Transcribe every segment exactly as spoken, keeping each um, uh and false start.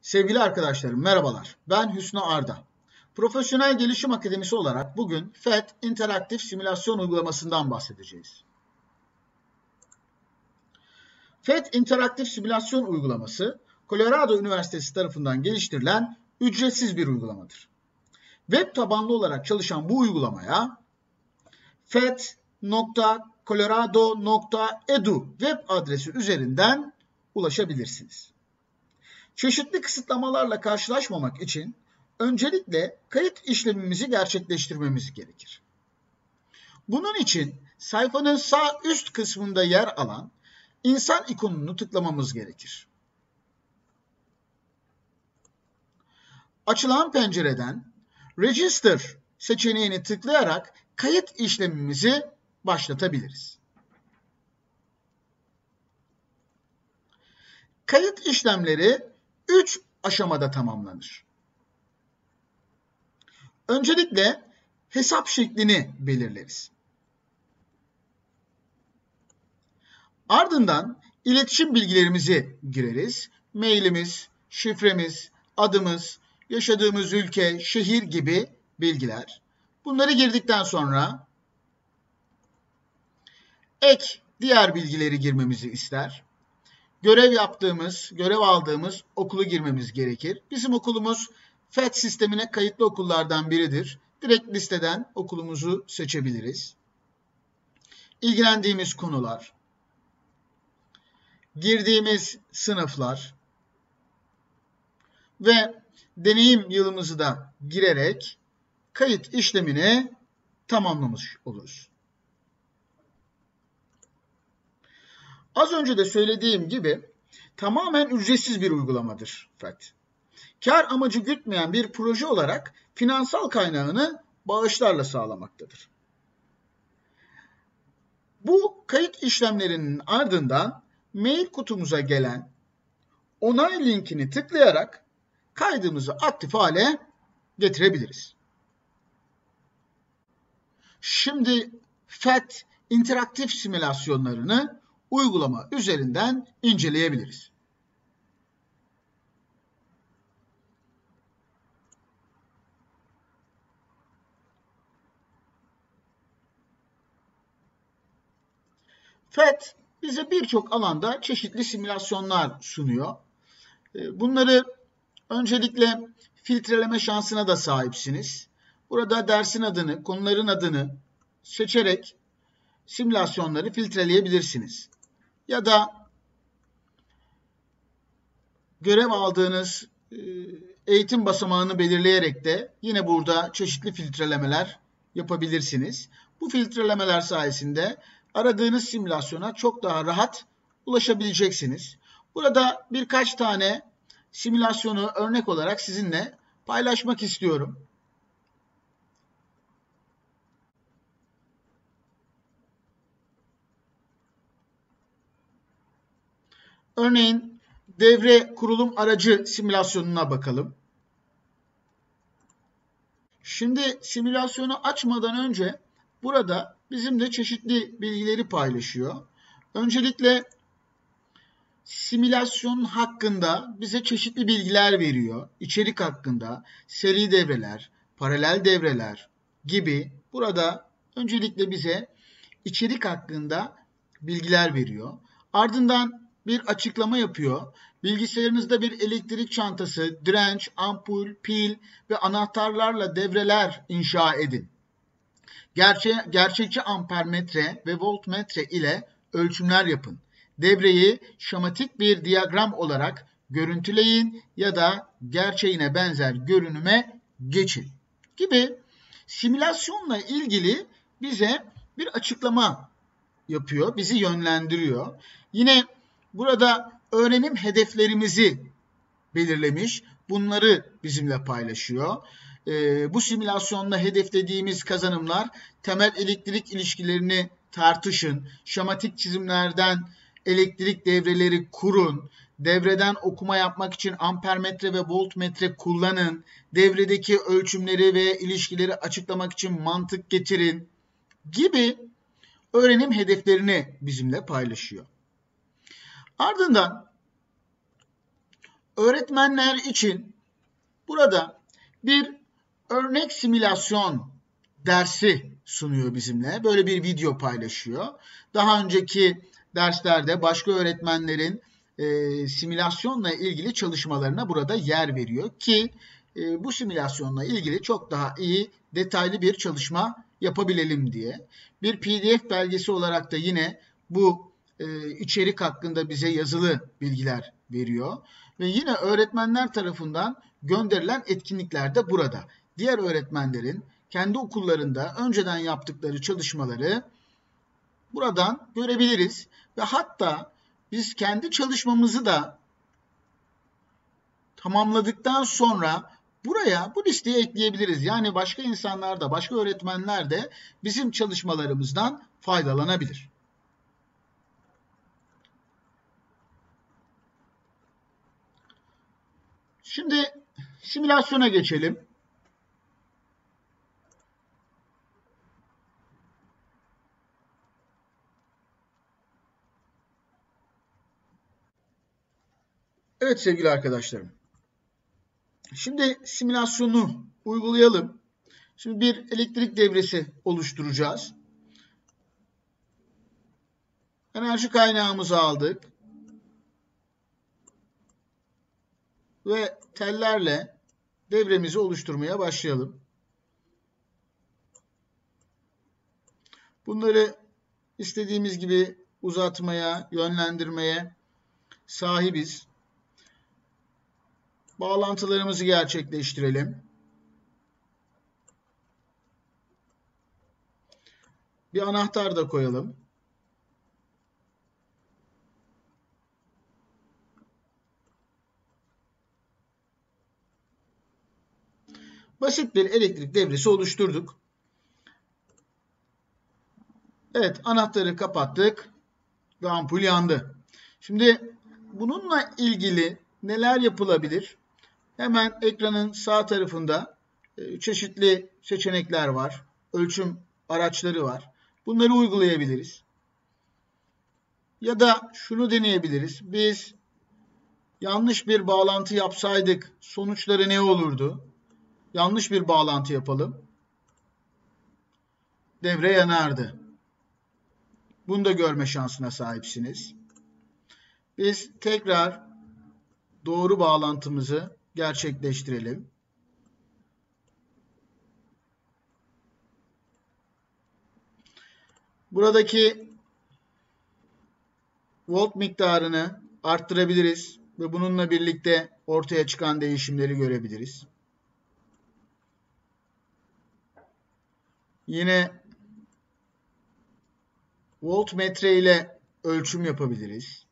Sevgili arkadaşlarım merhabalar. Ben Hüsnü Arda. Profesyonel Gelişim Akademisi olarak bugün F E T interaktif simülasyon uygulamasından bahsedeceğiz. F E T interaktif simülasyon uygulaması, Colorado Üniversitesi tarafından geliştirilen ücretsiz bir uygulamadır. Web tabanlı olarak çalışan bu uygulamaya f e t nokta colorado nokta e d u web adresi üzerinden ulaşabilirsiniz. Çeşitli kısıtlamalarla karşılaşmamak için öncelikle kayıt işlemimizi gerçekleştirmemiz gerekir. Bunun için sayfanın sağ üst kısmında yer alan insan ikonunu tıklamamız gerekir. Açılan pencereden Register seçeneğini tıklayarak kayıt işlemimizi başlatabiliriz. Kayıt işlemleri üç aşamada tamamlanır. Öncelikle hesap şeklini belirleriz. Ardından iletişim bilgilerimizi gireriz. Mailimiz, şifremiz, adımız, yaşadığımız ülke, şehir gibi bilgiler. Bunları girdikten sonra ek diğer bilgileri girmemizi ister. Görev yaptığımız, görev aldığımız okulu girmemiz gerekir. Bizim okulumuz F E T sistemine kayıtlı okullardan biridir. Direkt listeden okulumuzu seçebiliriz. İlgilendiğimiz konular, girdiğimiz sınıflar ve deneyim yılımızı da girerek kayıt işlemini tamamlamış oluruz. Az önce de söylediğim gibi tamamen ücretsiz bir uygulamadır F E T. Kar amacı gütmeyen bir proje olarak finansal kaynağını bağışlarla sağlamaktadır. Bu kayıt işlemlerinin ardından mail kutumuza gelen onay linkini tıklayarak kaydımızı aktif hale getirebiliriz. Şimdi F E T interaktif simülasyonlarını uygulama üzerinden inceleyebiliriz. F E T bize birçok alanda çeşitli simülasyonlar sunuyor. Bunları öncelikle filtreleme şansına da sahipsiniz. Burada dersin adını, konuların adını seçerek simülasyonları filtreleyebilirsiniz. Ya da görev aldığınız eğitim basamağını belirleyerek de yine burada çeşitli filtrelemeler yapabilirsiniz. Bu filtrelemeler sayesinde aradığınız simülasyona çok daha rahat ulaşabileceksiniz. Burada birkaç tane simülasyonu örnek olarak sizinle paylaşmak istiyorum. Örneğin devre kurulum aracı simülasyonuna bakalım. Şimdi simülasyonu açmadan önce burada bizimle çeşitli bilgileri paylaşıyor. Öncelikle simülasyon hakkında bize çeşitli bilgiler veriyor. İçerik hakkında seri devreler, paralel devreler gibi burada öncelikle bize içerik hakkında bilgiler veriyor. Ardından bir açıklama yapıyor. Bilgisayarınızda bir elektrik çantası, direnç, ampul, pil ve anahtarlarla devreler inşa edin. Gerçe, gerçekçi ampermetre ve voltmetre ile ölçümler yapın. Devreyi şematik bir diyagram olarak görüntüleyin ya da gerçeğine benzer görünüme geçin gibi simülasyonla ilgili bize bir açıklama yapıyor, bizi yönlendiriyor. Yine burada öğrenim hedeflerimizi belirlemiş, bunları bizimle paylaşıyor. Ee, bu simülasyonla hedeflediğimiz kazanımlar temel elektrik ilişkilerini tartışın, şematik çizimlerden elektrik devreleri kurun, devreden okuma yapmak için ampermetre ve voltmetre kullanın, devredeki ölçümleri ve ilişkileri açıklamak için mantık getirin gibi öğrenim hedeflerini bizimle paylaşıyor. Ardından öğretmenler için burada bir örnek simülasyon dersi sunuyor bizimle. Böyle bir video paylaşıyor. Daha önceki derslerde başka öğretmenlerin e, simülasyonla ilgili çalışmalarına burada yer veriyor ki e, bu simülasyonla ilgili çok daha iyi, detaylı bir çalışma yapabilelim diye. Bir P D F belgesi olarak da yine bu e, içerik hakkında bize yazılı bilgiler veriyor. Ve yine öğretmenler tarafından gönderilen etkinlikler de burada. Diğer öğretmenlerin kendi okullarında önceden yaptıkları çalışmaları buradan görebiliriz. Ve hatta biz kendi çalışmamızı da tamamladıktan sonra buraya bu listeye ekleyebiliriz. Yani başka insanlar da, başka öğretmenler de bizim çalışmalarımızdan faydalanabilir. Şimdi simülasyona geçelim. Evet sevgili arkadaşlarım. Şimdi simülasyonu uygulayalım. Şimdi bir elektrik devresi oluşturacağız. Enerji kaynağımızı aldık. Ve tellerle devremizi oluşturmaya başlayalım. Bunları istediğimiz gibi uzatmaya, yönlendirmeye sahibiz. Bağlantılarımızı gerçekleştirelim. Bir anahtar da koyalım. Basit bir elektrik devresi oluşturduk. Evet, anahtarı kapattık ve ampul yandı. Şimdi bununla ilgili neler yapılabilir? Hemen ekranın sağ tarafında çeşitli seçenekler var. Ölçüm araçları var. Bunları uygulayabiliriz. Ya da şunu deneyebiliriz. Biz yanlış bir bağlantı yapsaydık sonuçları ne olurdu? Yanlış bir bağlantı yapalım. Devre yanardı. Bunu da görme şansına sahipsiniz. Biz tekrar doğru bağlantımızı gerçekleştirelim. Buradaki volt miktarını arttırabiliriz ve bununla birlikte ortaya çıkan değişimleri görebiliriz. Yine voltmetre ile ölçüm yapabiliriz.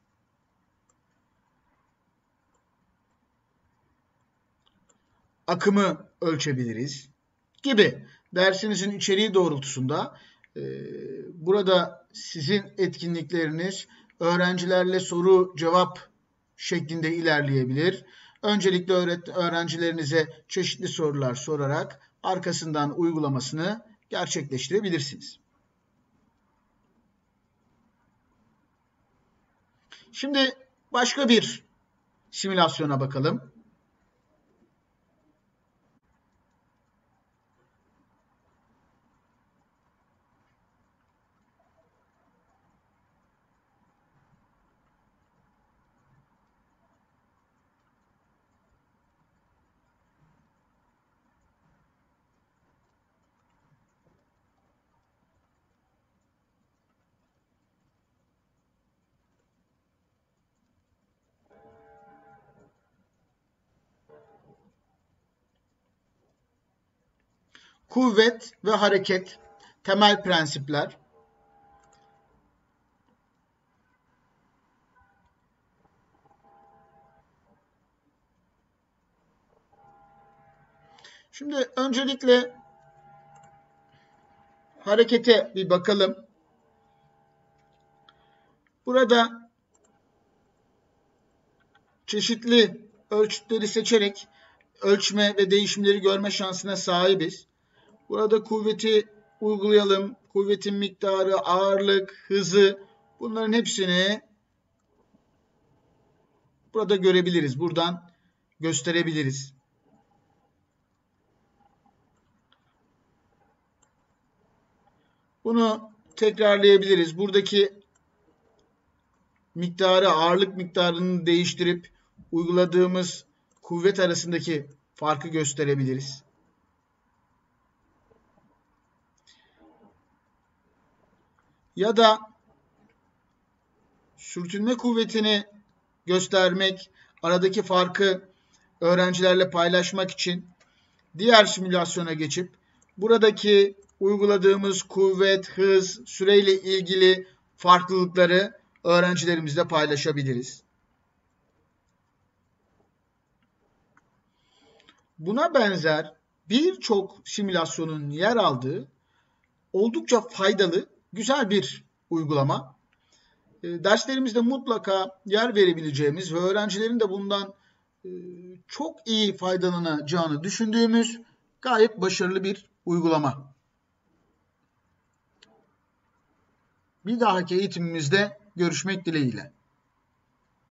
Akımı ölçebiliriz gibi. Dersinizin içeriği doğrultusunda e, burada sizin etkinlikleriniz öğrencilerle soru cevap şeklinde ilerleyebilir. Öncelikle öğrencilerinize çeşitli sorular sorarak arkasından uygulamasını gerçekleştirebilirsiniz. Şimdi başka bir simülasyona bakalım. Kuvvet ve hareket, temel prensipler. Şimdi öncelikle harekete bir bakalım. Burada çeşitli ölçütleri seçerek ölçme ve değişimleri görme şansına sahibiz. Burada kuvveti uygulayalım. Kuvvetin miktarı, ağırlık, hızı, bunların hepsini burada görebiliriz. Buradan gösterebiliriz. Bunu tekrarlayabiliriz. Buradaki miktarı, ağırlık miktarını değiştirip uyguladığımız kuvvet arasındaki farkı gösterebiliriz. Ya da sürtünme kuvvetini göstermek, aradaki farkı öğrencilerle paylaşmak için diğer simülasyona geçip buradaki uyguladığımız kuvvet, hız, süreyle ilgili farklılıkları öğrencilerimizle paylaşabiliriz. Buna benzer birçok simülasyonun yer aldığı oldukça faydalı, güzel bir uygulama. Derslerimizde mutlaka yer verebileceğimiz ve öğrencilerin de bundan çok iyi faydalanacağını düşündüğümüz gayet başarılı bir uygulama. Bir dahaki eğitimimizde görüşmek dileğiyle.